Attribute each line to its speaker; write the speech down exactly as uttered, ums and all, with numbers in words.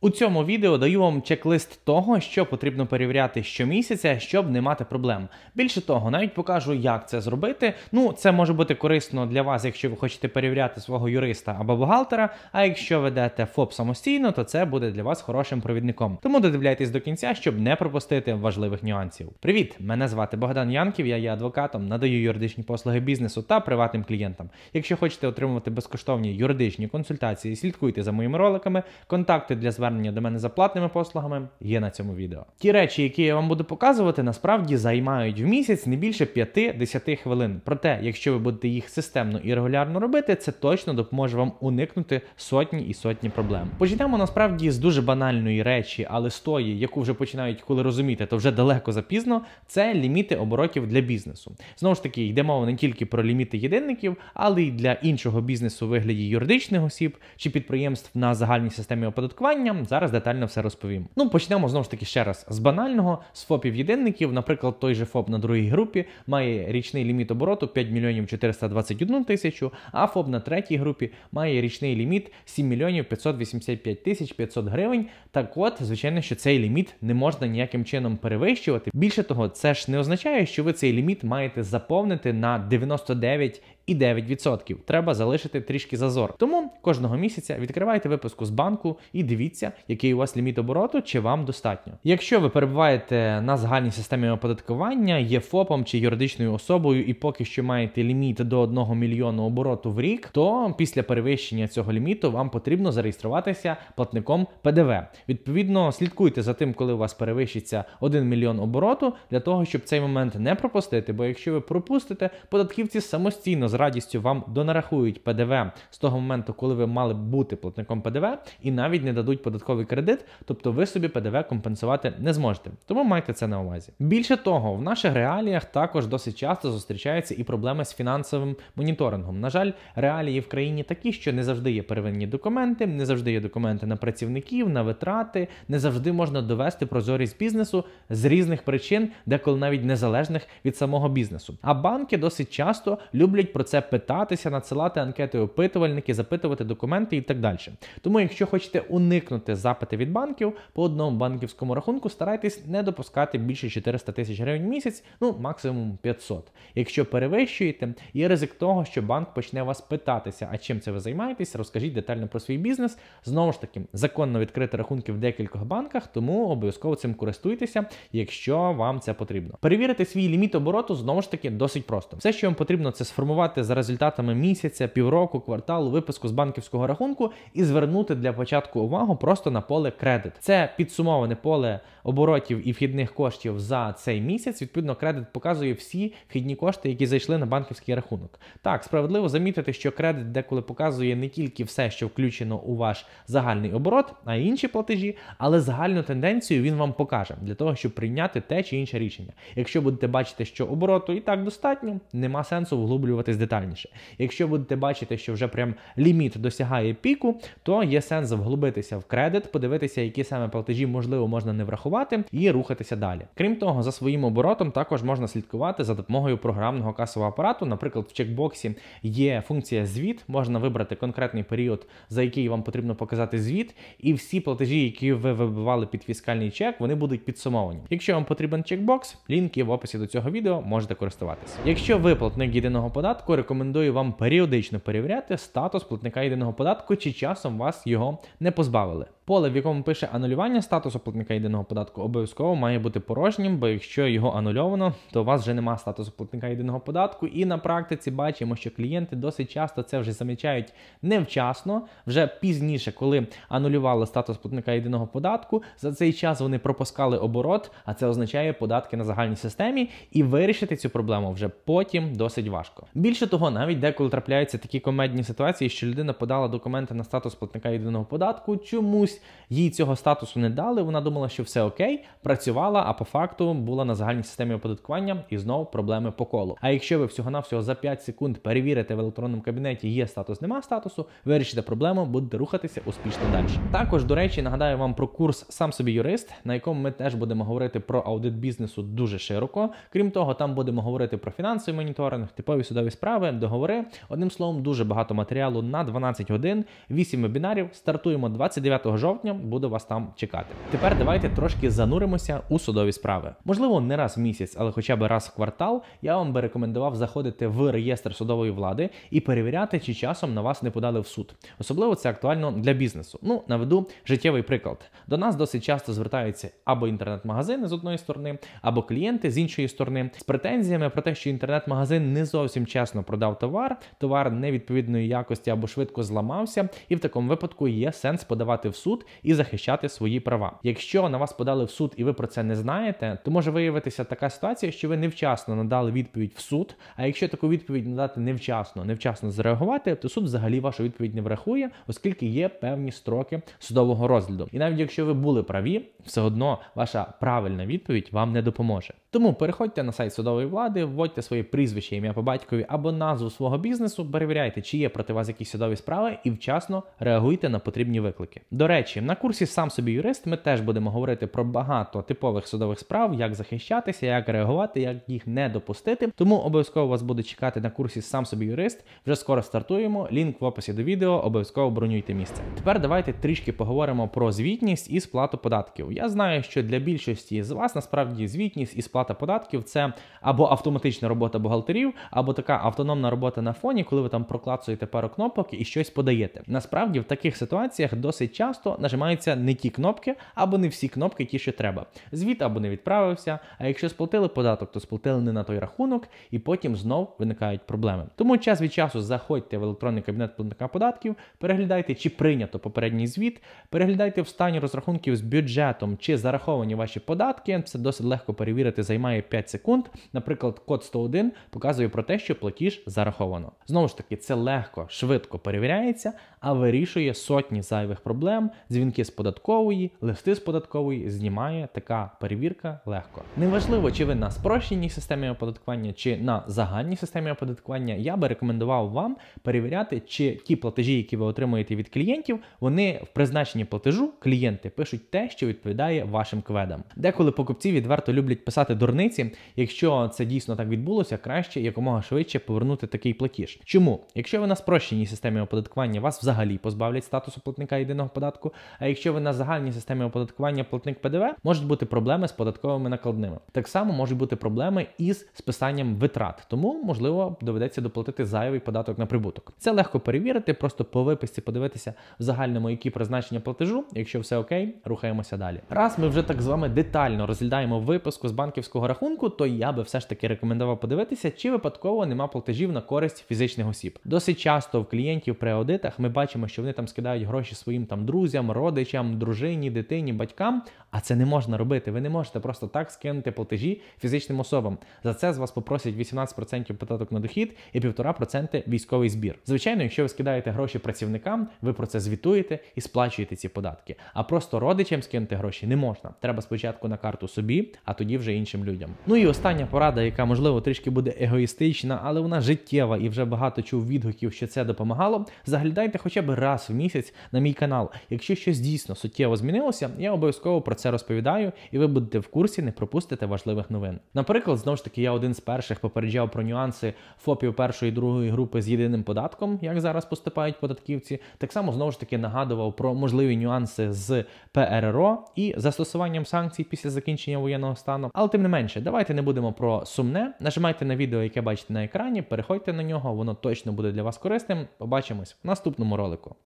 Speaker 1: У цьому відео даю вам чек-лист того, що потрібно перевіряти щомісяця, щоб не мати проблем. Більше того, навіть покажу, як це зробити. Ну, це може бути корисно для вас, якщо ви хочете перевіряти свого юриста або бухгалтера, а якщо ведете ФОП самостійно, то це буде для вас хорошим провідником. Тому додивляйтесь до кінця, щоб не пропустити важливих нюансів. Привіт! Мене звати Богдан Янків, я є адвокатом, надаю юридичні послуги бізнесу та приватним клієнтам. Якщо хочете отримувати безкоштовні юридичні консультації, слідкуйте за моїми роликами, контакти для звернення до мене за платними послугами є на цьому відео. Ті речі, які я вам буду показувати, насправді займають в місяць не більше п'яти-десяти хвилин. Проте, якщо ви будете їх системно і регулярно робити, це точно допоможе вам уникнути сотні і сотні проблем. Почнемо насправді з дуже банальної речі, але з тої, яку вже починають коли розуміти, то вже далеко запізно, це ліміти оборотів для бізнесу. Знову ж таки, йде мова не тільки про ліміти єдинників, але й для іншого бізнесу у вигляді юридичних осіб чи підприємств на загальній системі оподаткування. Зараз детально все розповім. Ну, почнемо знову ж таки ще раз з банального, з ФОПів-єдинників. Наприклад, той же ФОП на другій групі має річний ліміт обороту п'ять мільйонів чотириста двадцять одну тисячу, а ФОП на третій групі має річний ліміт сім мільйонів п'ятсот вісімдесят п'ять тисяч п'ятсот гривень. Так от, звичайно, що цей ліміт не можна ніяким чином перевищувати. Більше того, це ж не означає, що ви цей ліміт маєте заповнити на дев'яносто дев'ять цілих дев'ять десятих відсотка. Треба залишити трішки зазор. Тому кожного місяця відкривайте виписку з банку і дивіться, який у вас ліміт обороту, чи вам достатньо. Якщо ви перебуваєте на загальній системі оподаткування, є ФОПом чи юридичною особою і поки що маєте ліміт до одного мільйону обороту в рік, то після перевищення цього ліміту вам потрібно зареєструватися платником ПДВ. Відповідно, слідкуйте за тим, коли у вас перевищиться один мільйон обороту, для того, щоб цей момент не пропустити, бо якщо ви пропустите, податківці самостійно з радістю вам донарахують ПДВ з того моменту, коли ви мали бути платником ПДВ, і навіть не дадуть податковий кредит, тобто ви собі ПДВ компенсувати не зможете. Тому майте це на увазі. Більше того, в наших реаліях також досить часто зустрічаються і проблеми з фінансовим моніторингом. На жаль, реалії в країні такі, що не завжди є первинні документи, не завжди є документи на працівників, на витрати, не завжди можна довести прозорість бізнесу з різних причин, деколи навіть незалежних від самого бізнесу. А банки досить часто люблять про це питатися, надсилати анкети опитувальники, запитувати документи і так далі. Тому, якщо хочете уникнути запити від банків, по одному банківському рахунку старайтесь не допускати більше чотириста тисяч гривень в місяць, ну максимум п'ятсот. Якщо перевищуєте, є ризик того, що банк почне вас питатися, а чим це ви займаєтесь, розкажіть детально про свій бізнес. Знову ж таки, законно відкрити рахунки в декількох банках, тому обов'язково цим користуйтеся, якщо вам це потрібно. Перевірити свій ліміт обороту, знову ж таки, досить просто. Все, що вам потрібно, це сформувати за результатами місяця, півроку, кварталу виписку з банківського рахунку і звернути для початку увагу просто на поле кредит. Це підсумоване поле оборотів і вхідних коштів за цей місяць. Відповідно, кредит показує всі вхідні кошти, які зайшли на банківський рахунок. Так, справедливо замітити, що кредит деколи показує не тільки все, що включено у ваш загальний оборот, а й інші платежі, але загальну тенденцію він вам покаже, для того, щоб прийняти те чи інше рішення. Якщо будете бачити, що обороту і так достатньо, нема сенсу вглублюватись детальніше. Якщо будете бачити, що вже прям ліміт досягає піку, то є сенс вглубитися в кредит, подивитися, які саме платежі, можливо, можна не врахувати, і рухатися далі. Крім того, за своїм оборотом також можна слідкувати за допомогою програмного касового апарату. Наприклад, в чекбоксі є функція звіт, можна вибрати конкретний період, за який вам потрібно показати звіт, і всі платежі, які ви вибивали під фіскальний чек, вони будуть підсумовані. Якщо вам потрібен чекбокс, лінк є в описі до цього відео, можете користуватися. Якщо ви платник єдиного податку, рекомендую вам періодично перевіряти статус платника єдиного податку, чи часом вас його не позбавили. Поле, в якому пише анулювання статусу платника єдиного податку, обов'язково має бути порожнім, бо якщо його анульовано, то у вас вже немає статусу платника єдиного податку. І на практиці бачимо, що клієнти досить часто це вже замічають невчасно, вже пізніше, коли анулювали статус платника єдиного податку, за цей час вони пропускали оборот, а це означає податки на загальній системі, і вирішити цю проблему вже потім досить важко. Більше того, навіть деколи трапляються такі комедні ситуації, що людина подала документи на статус платника єдиного податку, чомусь їй цього статусу не дали, вона думала, що все окей, працювала, а по факту була на загальній системі оподаткування і знову проблеми по колу. А якщо ви всього-навсього за п'ять секунд перевірите в електронному кабінеті, є статус, нема статусу, вирішите проблему, будете рухатися успішно далі. Також, до речі, нагадаю вам про курс «Сам собі юрист», на якому ми теж будемо говорити про аудит бізнесу дуже широко. Крім того, там будемо говорити про фінансовий моніторинг, типові судові справи, справи, договори. Одним словом, дуже багато матеріалу на дванадцять годин, вісім вебінарів. Стартуємо двадцять дев'ятого жовтня, буду вас там чекати. Тепер давайте трошки зануримося у судові справи. Можливо, не раз в місяць, але хоча б раз в квартал я вам би рекомендував заходити в реєстр судової влади і перевіряти, чи часом на вас не подали в суд. Особливо це актуально для бізнесу. Ну, наведу життєвий приклад. До нас досить часто звертаються або інтернет-магазини з одної сторони, або клієнти з іншої сторони з претензіями про те, що інтернет-магазин не зовсім чесно продав товар, товар невідповідної якості або швидко зламався, і в такому випадку є сенс подавати в суд і захищати свої права. Якщо на вас подали в суд і ви про це не знаєте, то може виявитися така ситуація, що ви невчасно надали відповідь в суд, а якщо таку відповідь надати невчасно, невчасно зреагувати, то суд взагалі вашу відповідь не врахує, оскільки є певні строки судового розгляду. І навіть якщо ви були праві, все одно ваша правильна відповідь вам не допоможе. Тому переходьте на сайт судової влади, вводьте своє прізвище, ім'я по батькові або назву свого бізнесу, перевіряйте, чи є проти вас якісь судові справи і вчасно реагуйте на потрібні виклики. До речі, на курсі «Сам собі юрист» ми теж будемо говорити про багато типових судових справ, як захищатися, як реагувати, як їх не допустити. Тому обов'язково вас буде чекати на курсі «Сам собі юрист». Вже скоро стартуємо, лінк в описі до відео, обов'язково бронюйте місце. Тепер давайте трішки поговоримо про звітність і сплату податків. Я знаю, що для більшості з вас насправді звітність і сплата податків – це або автоматична робота бухгалтерів, або така автономна робота на фоні, коли ви там проклацуєте пару кнопок і щось подаєте. Насправді в таких ситуаціях досить часто нажимаються не ті кнопки, або не всі кнопки ті, що треба. Звіт або не відправився, а якщо сплатили податок, то сплатили не на той рахунок, і потім знов виникають проблеми. Тому час від часу заходьте в електронний кабінет платника податків, переглядайте, чи прийнято попередній звіт, переглядайте в стані розрахунків з бюджетом, чи зараховані ваші податки. Це досить легко перевірити, займає п'ять секунд. Наприклад, код сто один показує про те, що платіж зараховано. Знову ж таки, це легко, швидко перевіряється, а вирішує сотні зайвих проблем. Дзвінки з податкової, листи з податкової знімає така перевірка легко. Неважливо, чи ви на спрощеній системі оподаткування, чи на загальній системі оподаткування, я би рекомендував вам перевіряти, чи ті платежі, які ви отримуєте від клієнтів, вони в призначенні платежу клієнти пишуть те, що відповідає вашим кведам. Деколи покупці відверто люблять писати дурниці. Якщо це дійсно так відбулося, краще якомога швидше повернути такий платіж. Чому? Якщо ви на спрощеній системі оподаткування, вас взагалі позбавлять статусу платника єдиного податку, а якщо ви на загальній системі оподаткування платник Пе Де Ве, можуть бути проблеми з податковими накладними. Так само можуть бути проблеми із списанням витрат, тому, можливо, доведеться доплатити зайвий податок на прибуток. Це легко перевірити, просто по виписці подивитися в загальному, які призначення платежу. Якщо все окей, рухаємося далі. Раз ми вже так з вами детально розглядаємо виписку з банківського рахунку, то я би все ж таки рекомендував подивитися, чи випадково нема платежів на користь фізичних осіб. Досить часто в клієнтів при аудитах ми бачимо, що вони там скидають гроші своїм там друзям, родичам, дружині, дитині, батькам, а це не можна робити. Ви не можете просто так скинути платежі фізичним особам. За це з вас попросять вісімнадцять відсотків податок на дохід і півтора відсотка військовий збір. Звичайно, якщо ви скидаєте гроші працівникам, ви про це звітуєте і сплачуєте ці податки. А просто родичам скинути гроші не можна. Треба спочатку на карту собі, а тоді вже іншим людям. Ну і остання порада, яка, можливо, трішки буде егоїстична, але вона життєва і вже багато чув відгуків, що це допомагало. Заглядайте хоча б раз в місяць на мій канал. Якщо щось дійсно суттєво змінилося, я обов'язково про це розповідаю, і ви будете в курсі, не пропустите важливих новин. Наприклад, знову ж таки, я один з перших попереджав про нюанси ФОПів першої і другої групи з єдиним податком, як зараз поступають податківці. Так само, знову ж таки, нагадував про можливі нюанси з Пе Ер Ер О і застосуванням санкцій після закінчення воєнного стану. Але тим не менше, давайте не будемо про сумне. Нажимайте на відео, яке бачите на екрані, переходьте на нього, воно точно буде для вас корисним. Побачимось в наступному ролику.